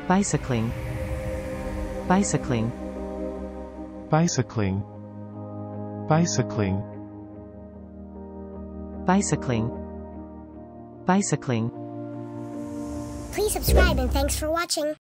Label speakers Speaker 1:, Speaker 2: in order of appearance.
Speaker 1: bicycling, bicycling,
Speaker 2: bicycling, bicycling,
Speaker 1: bicycling, bicycling.
Speaker 3: Please subscribe and thanks for watching.